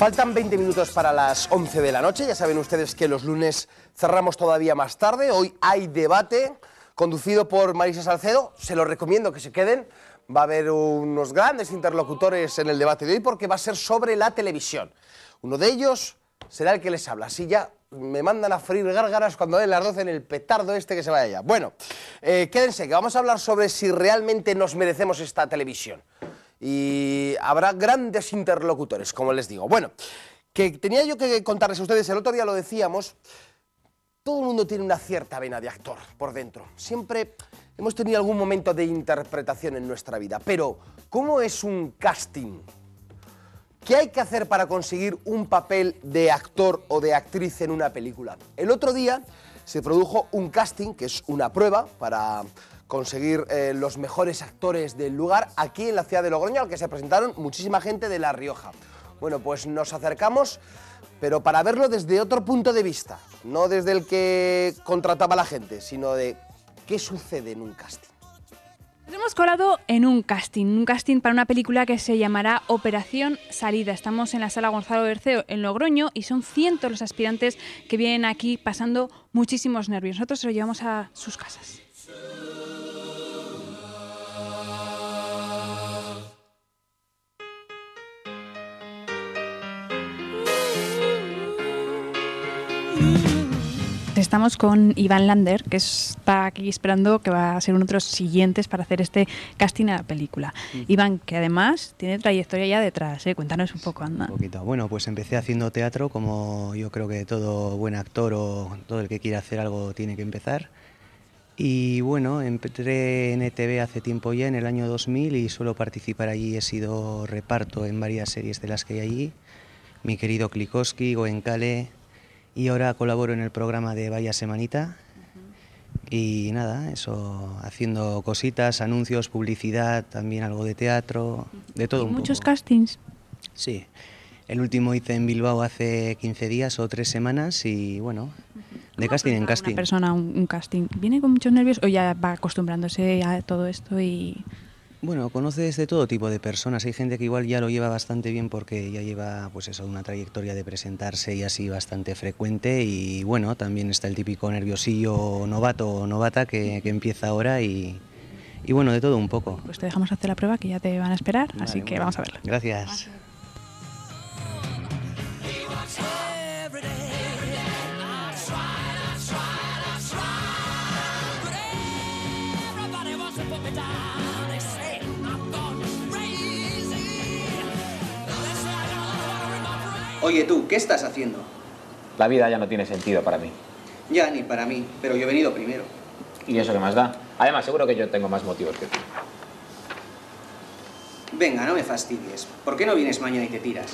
Faltan 20 minutos para las 11 de la noche. Ya saben ustedes que los lunes cerramos todavía más tarde. Hoy hay debate conducido por Marisa Salcedo. Se lo recomiendo que se queden. Va a haber unos grandes interlocutores en el debate de hoy porque va a ser sobre la televisión. Uno de ellos será el que les habla. Así ya me mandan a freír gárgaras cuando den las 12 en el petardo este que se vaya ya. Bueno, quédense, que vamos a hablar sobre si realmente nos merecemos esta televisión. Y habrá grandes interlocutores, como les digo. Bueno, que tenía yo que contarles a ustedes, el otro día lo decíamos, todo el mundo tiene una cierta vena de actor por dentro. Siempre hemos tenido algún momento de interpretación en nuestra vida, pero ¿cómo es un casting? ¿Qué hay que hacer para conseguir un papel de actor o de actriz en una película? El otro día se produjo un casting, que es una prueba para conseguir los mejores actores del lugar aquí en la ciudad de Logroño, al que se presentaron muchísima gente de La Rioja. Bueno, pues nos acercamos, pero para verlo desde otro punto de vista, no desde el que contrataba a la gente, sino de qué sucede en un casting. Nos hemos colado en un casting para una película que se llamará Operación Salida. Estamos en la Sala Gonzalo Berceo en Logroño y son cientos los aspirantes que vienen aquí pasando muchísimos nervios. Nosotros se lo llevamos a sus casas. Estamos con Iván Lander, que está aquí esperando, que va a ser uno de los siguientes para hacer este casting a la película. Iván, que además tiene trayectoria ya detrás, ¿eh? Cuéntanos un poco, anda. Un poquito. Bueno, pues empecé haciendo teatro, como yo creo que todo buen actor o todo el que quiera hacer algo tiene que empezar. Y bueno, entré en ETV hace tiempo ya, en el año 2000, y suelo participar allí. He sido reparto en varias series de las que hay allí. Mi querido Klikoski, Goenkale. Y ahora colaboro en el programa de Vaya Semanita. Y nada, eso, haciendo cositas, anuncios, publicidad, también algo de teatro, de todo un poco. ¿Muchos castings? Sí, el último hice en Bilbao hace 15 días o 3 semanas y bueno, de casting en casting. Una persona, un casting, ¿viene con muchos nervios o ya va acostumbrándose a todo esto y...? Bueno, conoces de todo tipo de personas. Hay gente que igual ya lo lleva bastante bien porque ya lleva pues eso, una trayectoria de presentarse y así bastante frecuente. Y bueno, también está el típico nerviosillo novato o novata que empieza ahora y bueno, de todo un poco. Pues te dejamos hacer la prueba que ya te van a esperar, Vale, así que bueno, vamos a verla. Gracias. Oye tú, ¿qué estás haciendo? La vida ya no tiene sentido para mí. Ya, ni para mí, pero yo he venido primero. ¿Y eso qué más da? Además, seguro que yo tengo más motivos que tú. Venga, no me fastidies. ¿Por qué no vienes mañana y te tiras?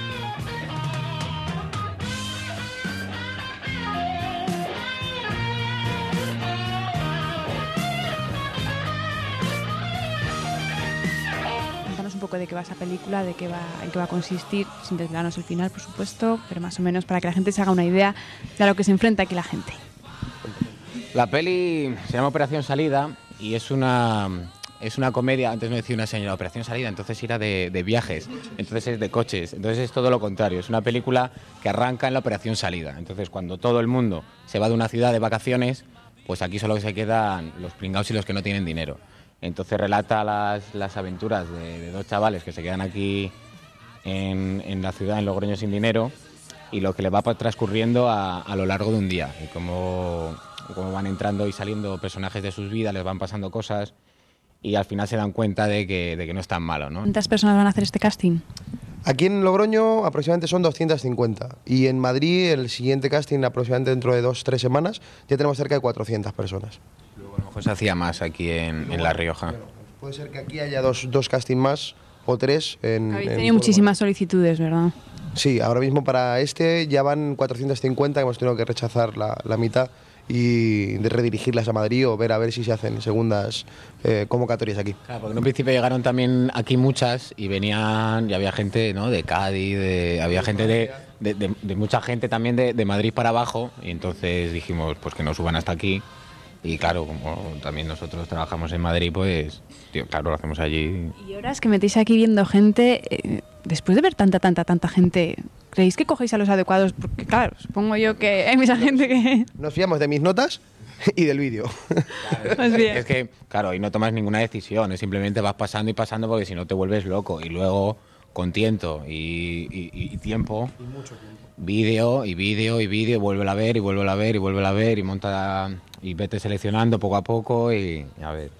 Un poco de qué va esa película, en qué va a consistir, sin desvelarnos el final, por supuesto, pero más o menos para que la gente se haga una idea de a lo que se enfrenta aquí la gente. La peli se llama Operación Salida y es una comedia. Antes me decía una señora, Operación Salida, entonces era de viajes, entonces es de coches, entonces es todo lo contrario. Es una película que arranca en la Operación Salida. Entonces cuando todo el mundo se va de una ciudad de vacaciones, pues aquí solo se quedan los pringados y los que no tienen dinero. Entonces relata las aventuras de dos chavales que se quedan aquí en la ciudad, en Logroño, sin dinero, y lo que les va transcurriendo a lo largo de un día, y cómo van entrando y saliendo personajes de sus vidas, les van pasando cosas, y al final se dan cuenta de que no es tan malo, ¿no? ¿Cuántas personas van a hacer este casting? Aquí en Logroño aproximadamente son 250 y en Madrid el siguiente casting aproximadamente dentro de 2-3 semanas ya tenemos cerca de 400 personas. Luego a lo mejor se hacía más aquí en La Rioja. Bueno, puede ser que aquí haya dos castings más o 3. Habéis tenido muchísimas solicitudes, ¿verdad? Sí, ahora mismo para este ya van 450, hemos tenido que rechazar la mitad y de redirigirlas a Madrid o ver a ver si se hacen segundas convocatorias aquí. Claro, porque en un principio llegaron también aquí muchas y venían, y había gente, ¿no?, de Cádiz, había gente de mucha gente también de Madrid para abajo, y entonces dijimos pues que nos suban hasta aquí. Y claro, como también nosotros trabajamos en Madrid, pues tío, claro, lo hacemos allí. Y horas que metéis aquí viendo gente, después de ver tanta gente, ¿creéis que cogéis a los adecuados? Porque claro, supongo yo que hay mucha gente que... Nos fiamos de mis notas y del vídeo. Pues bien. Es que, claro, y no tomas ninguna decisión, es simplemente vas pasando y pasando porque si no te vuelves loco. Y luego, con tiento y tiempo, y mucho tiempo, vídeo, y vuélvela a ver, y vuélvela a ver, y vuélvela a ver, y monta y vete seleccionando poco a poco y a ver.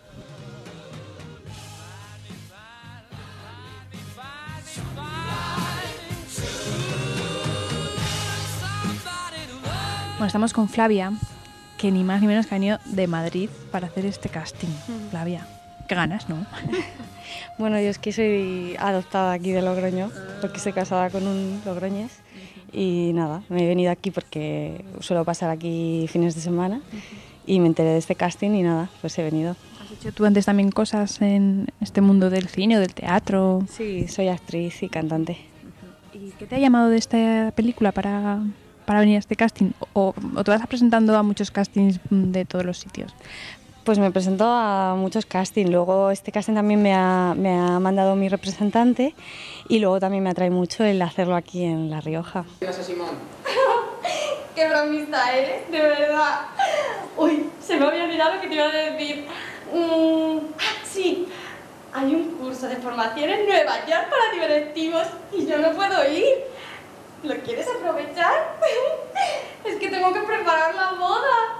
Bueno, estamos con Flavia, que ni más ni menos que ha venido de Madrid para hacer este casting. Flavia, qué ganas, ¿no? Bueno, yo es que soy adoptada aquí de Logroño, porque estoy casada con un logroñés. Y nada, me he venido aquí porque suelo pasar aquí fines de semana y me enteré de este casting y nada, pues he venido. ¿Has hecho tú antes también cosas en este mundo del cine o del teatro? Sí, soy actriz y cantante. ¿Y qué te ha llamado de esta película para venir a este casting? ¿O te vas presentando a muchos castings de todos los sitios? Pues me presento a muchos castings, luego este casting también me ha mandado mi representante y luego también me atrae mucho el hacerlo aquí en La Rioja. Gracias, Simón. ¡Qué bromista eres, de verdad! Uy, se me había olvidado que te iba a decir. Sí, hay un curso de formación en Nueva York para directivos y yo no puedo ir. ¿Lo quieres aprovechar? Es que tengo que preparar la boda.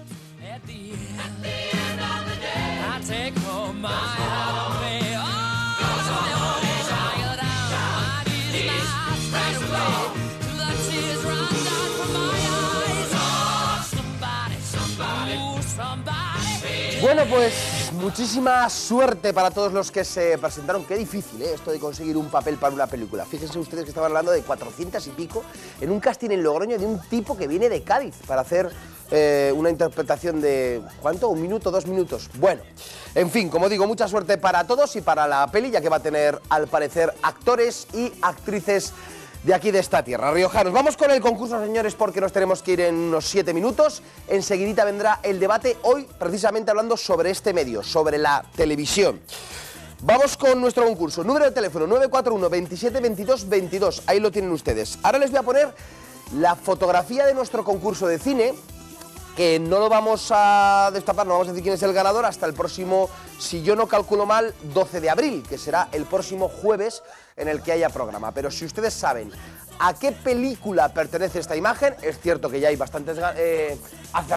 Bueno, pues muchísima suerte para todos los que se presentaron. Qué difícil, esto de conseguir un papel para una película. Fíjense ustedes que estaban hablando de 400 y pico en un casting en Logroño de un tipo que viene de Cádiz para hacer una interpretación de... ¿cuánto? ¿1 minuto? 2 minutos. Bueno, en fin, como digo, mucha suerte para todos y para la peli, ya que va a tener, al parecer, actores y actrices de aquí, de esta tierra. Riojanos, vamos con el concurso, señores, porque nos tenemos que ir en unos 7 minutos. Enseguidita vendrá el debate, hoy precisamente hablando sobre este medio, sobre la televisión. Vamos con nuestro concurso. Número de teléfono 941 27 22 22. Ahí lo tienen ustedes. Ahora les voy a poner la fotografía de nuestro concurso de cine, que no lo vamos a destapar, no vamos a decir quién es el ganador hasta el próximo, si yo no calculo mal, 12 de abril, que será el próximo jueves en el que haya programa. Pero si ustedes saben a qué película pertenece esta imagen, es cierto que ya hay bastantes